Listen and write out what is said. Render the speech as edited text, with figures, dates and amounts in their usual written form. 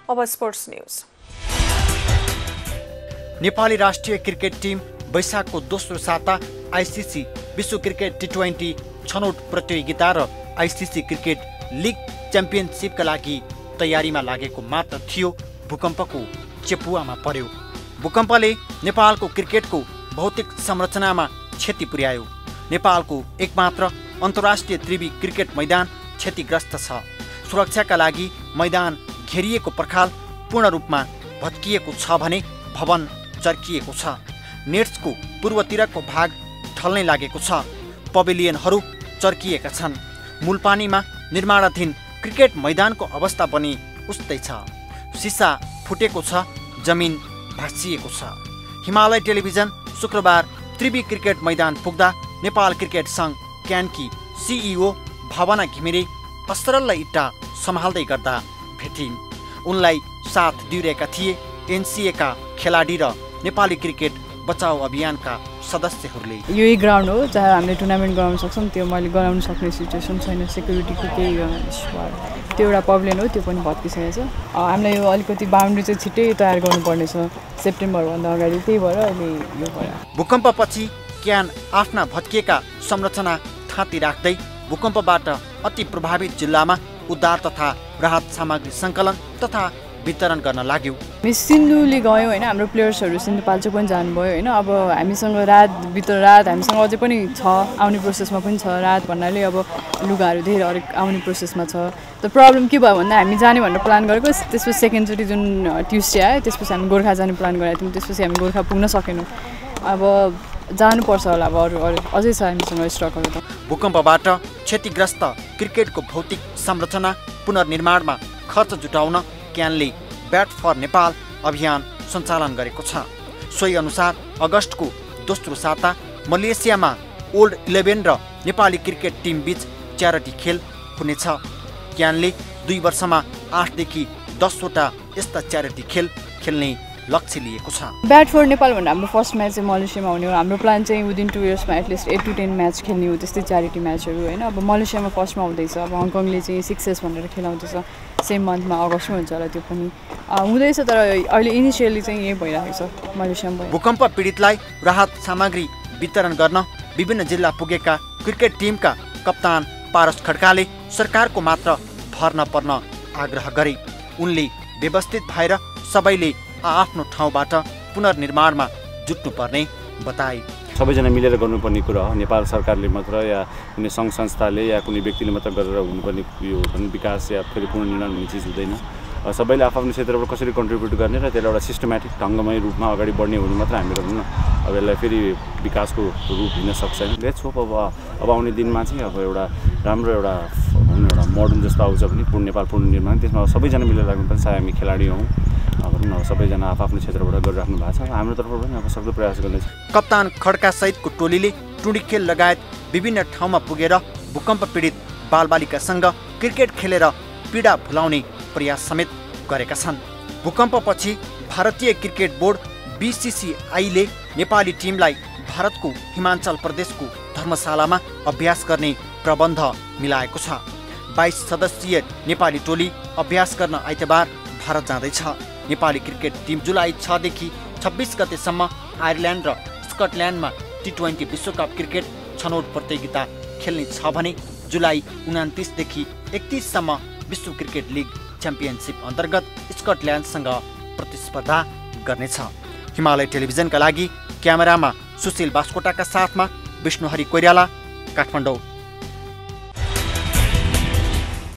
अब sports news. Nepali राष्ट्रिय cricket team वैशाखको दोस्रो साता आइसिसी विश्व क्रिकेट टी20 छनौट प्रतियोगिता र आइसिसी क्रिकेट लिग च्याम्पियनसिपका लागि तयारीमा लागेको मात्र थियो भूकम्पको चेपुवामा पर्यो। भूकम्पले नेपालको क्रिकेटको भौतिक संरचनामा क्षति पुर्यायो। नेपालको एकमात्र अन्तर्राष्ट्रिय त्रिवी क्रिकेट मैदान क्षतिग्रस्त छ। सुरक्षाका लागि मैदान घेरिएको पर्खाल पूर्ण रूपमा भत्किएको छ भने भवन चर्किएको छ। नेट्सको पूर्वतिरको भाग ढल्नै लागेको छ। पवेलियनहरू चर्किएका छन्। मूलपानीमा निर्माणाधीन क्रिकेट मैदानको अवस्था पनि उस्तै छ। सिसा फुटेको छ। जमिन भाँसिएको छ। हिमालय टेलिभिजन शुक्रबार त्रिवी क्रिकेट मैदान पुग्दा नेपाल क्रिकेट सङ्घ क्यानकी सिइओ भावना घिमिरे अस्त्रल्ल इट्टा सम्हाल्दै गर्दा भेटिन्। उनलाई साथ दिइरहेका थिए एनसिएका खेलाडी र नेपाली क्रिकेट बचाउ अभियानका सदस्यहरूले। यही ग्राउन्ड हो जहाँ हामीले टुर्नामेन्ट गराउन सक्छौँ। त्यो मैले गराउन सक्ने सिचुएसन छैन। सेक्युरिटीको केही त्यो एउटा प्रब्लम हो, त्यो पनि भत्किसकेको छ। हामीलाई यो अलिकति बााउन्ड्री चाहिँ छिट्टै तयार गर्नुपर्नेछ सेप्टेम्बरभन्दा अगाडि। त्यही भएर अहिले यो भयो। भूकम्पपछि क्यान आफ्ना भत्किएका संरचना थाँती राख्दै भूकम्पबाट अति प्रभावित जिल्लामा उद्धार तथा राहत सामग्री सङ्कलन तथा वितरण गर्न लाग्यो। हामी सिन्धुली गयौँ होइन। हाम्रो प्लेयर्सहरू सिन्धुपाल्चोक पनि जानुभयो होइन। अब हामीसँग रात हामीसँग अझै पनि छ, आउने प्रोसेसमा पनि छ। रात भन्नाले अब लुगाहरू धेरै अलिक आउने प्रोसेसमा छ। त प्रब्लम के भयो भन्दा हामी जाने भनेर प्लान गरेको, त्यसपछि सेकेन्डचोटि जुन ट्युसडे आयो त्यसपछि हामी गोर्खा जाने प्लान गरेको थियौँ। त्यसपछि हामी गोर्खा पुग्न सकेनौँ। अब जानुपर्छ होला। अब अरू अझै छ हामीसँग स्ट्रकहरू त। भूकम्पबाट क्षतिग्रस्त क्रिकेटको भौतिक संरचना पुनर्निर्माणमा खर्च जुटाउन क्यानले ब्याट फर नेपाल अभियान सञ्चालन गरेको छ। सोही अनुसार अगस्तको दोस्रो साता मलेसियामा ओल्ड 11 र नेपाली क्रिकेट टिम बीच च्यारिटी खेल हुनेछ। क्यानले 2 वर्षमा 8 देखि 10 वटा यस्ता च्यारिटी खेल खेल्ने लक्ष्य लिएको छ। ब्याट फर नेपाल भन्दा हाम्रो फर्स्ट म्याच चाहिँ मलेसियामा हुने हो। हाम्रो प्लान चाहिँ विदिन 2 इयर्समा एटलिस्ट 8 to 10 म्याच खेल्ने हो, त्यस्तै च्यारिटी म्याचहरू होइन। अब मलेसियामा फर्स्टमा हुँदैछ। अब हङकङले चाहिँ 6S भनेर खेलाउँदैछ। सेम मन्थमा अगस्तमा हुन्छ होला। त्यो पनि हुँदैछ। तर अहिले इनिसियली चाहिँ यही भइरहेको छ मलेसियामा। भूकम्प पीडितलाई राहत सामग्री वितरण गर्न विभिन्न जिल्ला पुगेका क्रिकेट टिमका कप्तान पारस खड्काले सरकारको मात्र भर नपर्न आग्रह गरे। उनले व्यवस्थित भएर सबैले आफ्नो ठाउँबाट पुनर्निर्माणमा जुट्नुपर्ने बताए। सबैजना मिलेर गर्नुपर्ने कुरा हो। नेपाल सरकारले मात्र या कुनै सङ्घ संस्थाले या कुनै व्यक्तिले मात्र गरेर हुनुपर्ने यो विकास या फेरि पुनर्निर्माण हुने चिज हुँदैन। सबैले आफ्नो क्षेत्रबाट कसरी कन्ट्रिब्युट गर्ने र त्यसलाई एउटा सिस्टमेटिक ढङ्गमै रूपमा अगाडि बढ्ने हुनु मात्र हामी गर्नु न। अब यसलाई फेरि विकासको रूप लिन सक्छ। लेट्स होप अब आउने दिनमा चाहिँ अब एउटा राम्रो एउटा मोडर्न जस्तो आउँछ भने नेपाल पुनर्निर्माण। त्यसमा सबैजना मिलेर लाग्नुपर्छ। चाहे हामी खेलाडी हौँ अब सबैजना आफ्नो क्षेत्रबाट गरिराख्नु भएको छ। हाम्रो तर्फबाट पनि अब सक्दो प्रयास गर्नेछ। कप्तान खड्का सहितको टोलीले टुँडिखेल लगायत विभिन्न ठाउँमा पुगेर भूकम्प पीडित बालबालिकासँग क्रिकेट खेलेर पीडा भुलाउने प्रयास समेत गरेका छन्। भूकम्पपछि भारतीय क्रिकेट बोर्ड BCCIले नेपाली टिमलाई भारतको हिमाचल प्रदेशको धर्मशालामा अभ्यास गर्ने प्रबन्ध मिलाएको छ। 22 सदस्यीय नेपाली टोली अभ्यास गर्न आइतबार भारत जाँदैछ। नेपाली क्रिकेट टिम जुलाई 6 देखि 26 गतेसम्म आयरल्यान्ड र स्कटल्यान्डमा टी20 विश्वकप क्रिकेट छनौट प्रतियोगिता खेल्ने छ भने जुलाई 29 देखि 31 सम्म विश्व क्रिकेट लिग च्याम्पियनसिप अन्तर्गत स्कटल्यान्डसँग प्रतिस्पर्धा गर्नेछ। हिमालय टेलिभिजनका लागि क्यामेरामा सुशील बास्कोटाका साथमा विष्णुहरि कोइराला, काठमाडौँ।